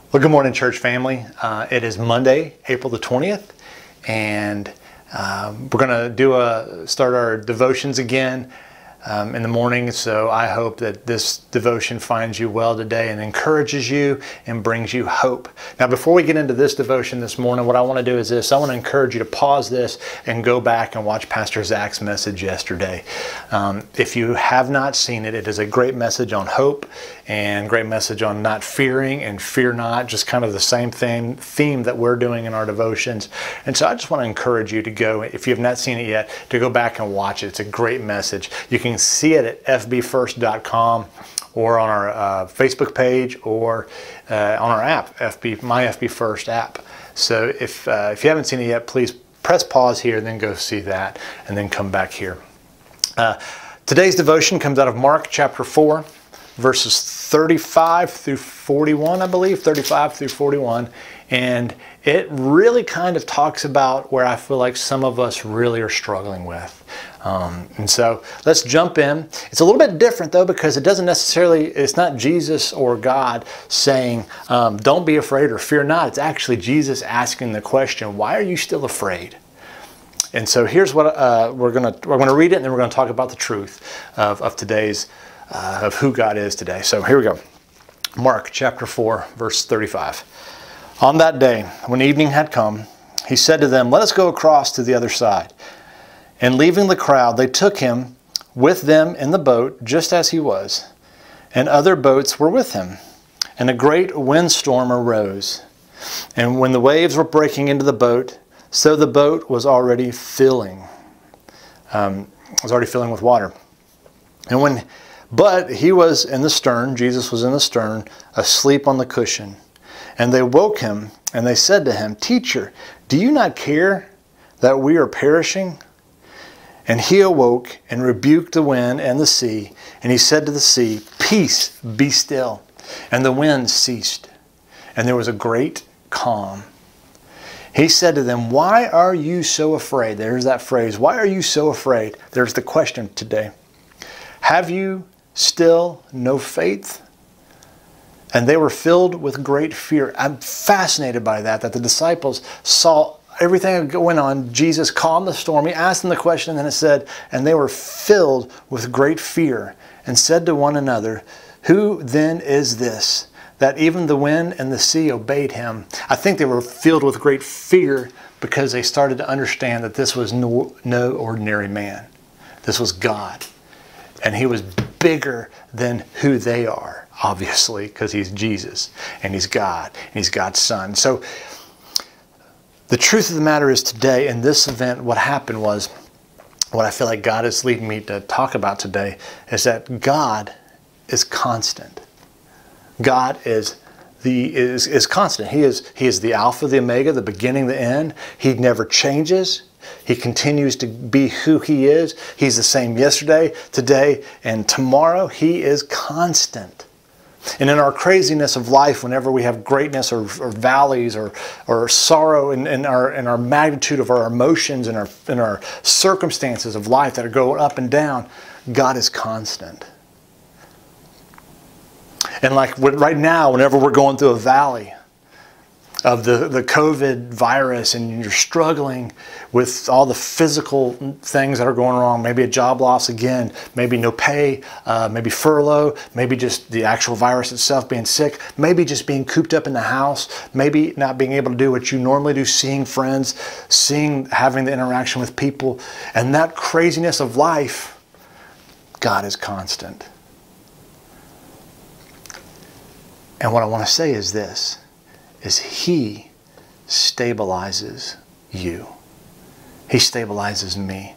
Well, good morning, church family. It is Monday, April the 20th, and we're going to start our devotions again in the morning. So I hope that this devotion finds you well today and encourages you and brings you hope. Now, before we get into this devotion this morning, what I want to do is this. I want to encourage you to pause this and go back and watch Pastor Zach's message yesterday. If you have not seen it, it is a great message on hope and great message on not fearing and fear not, just kind of the same theme that we're doing in our devotions. And so I just want to encourage you to go, if you have not seen it yet, to go back and watch it. It's a great message. You can see it at fbfirst.com or on our Facebook page or on our app, my FB First app. So if you haven't seen it yet, please press pause here and then go see that and then come back here. Today's devotion comes out of Mark chapter 4, verses 35 through 41, I believe, 35 through 41. And it really kind of talks about where I feel like some of us really are struggling with. And so let's jump in. It's a little bit different though, because it doesn't necessarily, it's not Jesus or God saying, don't be afraid or fear not. It's actually Jesus asking the question, why are you still afraid? And so here's what we're going to read it, and then we're going to talk about the truth of today's, of who God is today. So here we go. Mark chapter 4, verse 35. On that day, when evening had come, he said to them, let us go across to the other side. And leaving the crowd, they took him with them in the boat, just as he was. And other boats were with him. And a great windstorm arose. And when the waves were breaking into the boat, so the boat was already filling. With water. But he was in the stern, Jesus was in the stern, asleep on the cushion. And they woke him, and they said to him, Teacher, do you not care that we are perishing? And he awoke and rebuked the wind and the sea. And he said to the sea, Peace, be still. And the wind ceased. And there was a great calm. He said to them, Why are you so afraid? There's that phrase. Why are you so afraid? There's the question today. Have you still no faith? And they were filled with great fear. I'm fascinated by that the disciples saw everything going on. Jesus calmed the storm. He asked them the question, and then it said, and they were filled with great fear and said to one another, Who then is this, that even the wind and the sea obeyed him? I think they were filled with great fear because they started to understand that this was no ordinary man. This was God. And he was bigger than who they are, obviously, because he's Jesus and he's God and he's God's son. So the truth of the matter is today in this event, what happened was, what I feel like God is leading me to talk about today is that God is constant. God is constant. He is the Alpha, the Omega, the beginning, the end. He never changes. He continues to be who he is. He's the same yesterday, today, and tomorrow. He is constant. And in our craziness of life, whenever we have greatness or valleys or sorrow in our magnitude of our emotions and our circumstances of life that are going up and down, God is constant. And like right now, whenever we're going through a valley of the COVID virus and you're struggling with all the physical things that are going wrong, maybe a job loss again, maybe no pay, maybe furlough, maybe just the actual virus itself, being sick, maybe just being cooped up in the house, maybe not being able to do what you normally do, seeing friends, having the interaction with people, and that craziness of life, God is constant. And what I want to say is this, is he stabilizes you. He stabilizes me.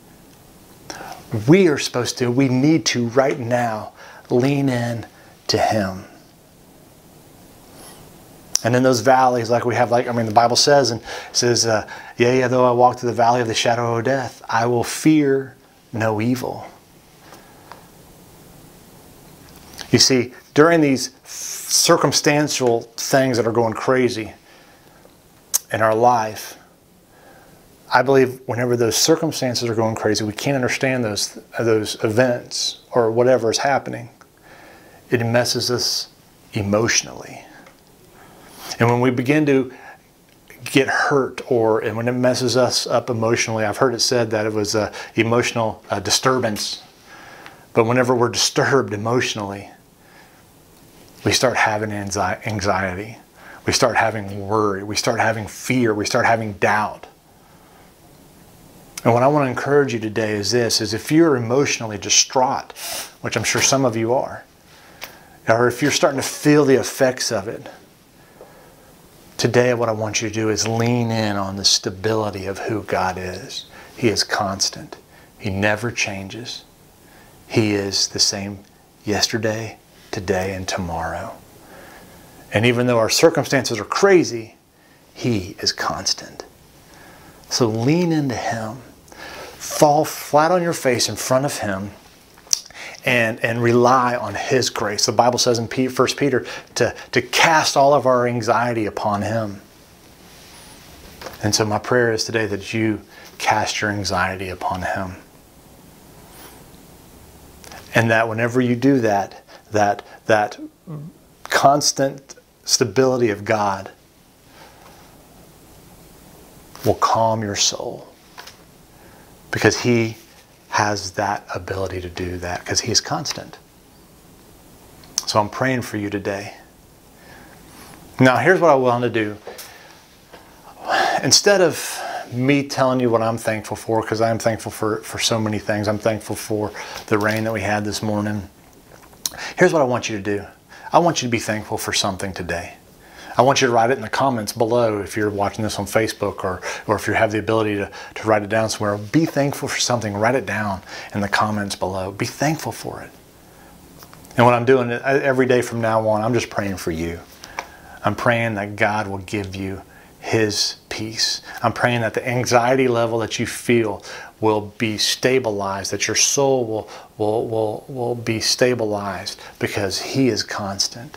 We need to right now lean in to him. And in those valleys, like we have, the Bible says, yea, though I walk through the valley of the shadow of death, I will fear no evil. You see, during these circumstantial things that are going crazy in our life, I believe whenever those circumstances are going crazy, we can't understand those events or whatever is happening. It messes us emotionally. And when we begin to get hurt, and when it messes us up emotionally, I've heard it said that it was an emotional disturbance. But whenever we're disturbed emotionally, we start having anxiety. We start having worry. We start having fear. We start having doubt. And what I want to encourage you today is this, is if you're emotionally distraught, which I'm sure some of you are, or if you're starting to feel the effects of it, today what I want you to do is lean in on the stability of who God is. He is constant. He never changes. He is the same yesterday, today, and tomorrow. And even though our circumstances are crazy, He is constant. So lean into Him. Fall flat on your face in front of Him and rely on His grace. The Bible says in 1 Peter to cast all of our anxiety upon Him. And so my prayer is today that you cast your anxiety upon Him. And that whenever you do that, that constant stability of God will calm your soul. Because He has that ability to do that, because He is constant. So I'm praying for you today. Now here's what I want to do. Instead of me telling you what I'm thankful for, because I'm thankful for so many things. I'm thankful for the rain that we had this morning. Here's what I want you to do. I want you to be thankful for something today. I want you to write it in the comments below if you're watching this on Facebook, or if you have the ability to write it down somewhere. Be thankful for something. Write it down in the comments below. Be thankful for it. And what I'm doing every day from now on, I'm just praying for you. I'm praying that God will give you His peace. I'm praying that the anxiety level that you feel will be stabilized, that your soul will be stabilized, because He is constant.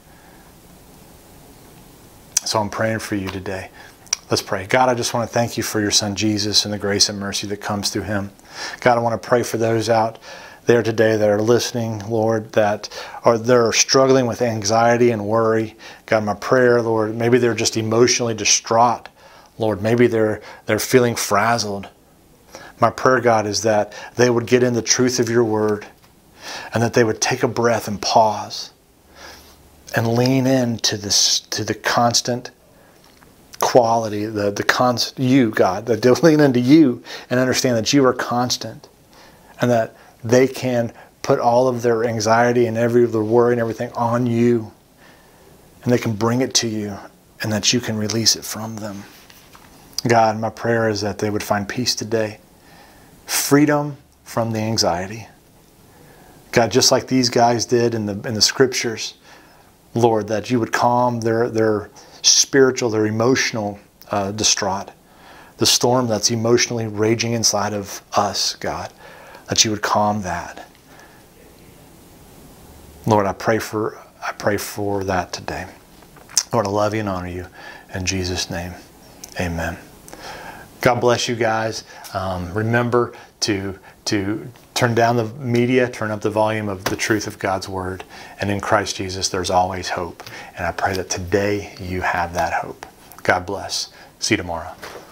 So I'm praying for you today. Let's pray. God, I just want to thank You for Your Son Jesus and the grace and mercy that comes through Him. God, I want to pray for those out there today that are listening, Lord, that they're struggling with anxiety and worry. God, my prayer, Lord, maybe they're just emotionally distraught. Lord, maybe they're feeling frazzled. My prayer, God, is that they would get in the truth of Your word, and that they would take a breath and pause and lean into the constant quality, You, God, that they'll lean into You and understand that You are constant, and that they can put all of their anxiety and their worry and everything on You, and they can bring it to You, and that You can release it from them. God, my prayer is that they would find peace today, freedom from the anxiety. God, just like these guys did in the scriptures, Lord, that You would calm their spiritual, their emotional distraught, the storm that's emotionally raging inside of us, God, that You would calm that. Lord, I pray for that today. Lord, I love You and honor You. In Jesus' name, amen. God bless you guys. Remember to turn down the media, turn up the volume of the truth of God's Word. And in Christ Jesus, there's always hope. And I pray that today you have that hope. God bless. See you tomorrow.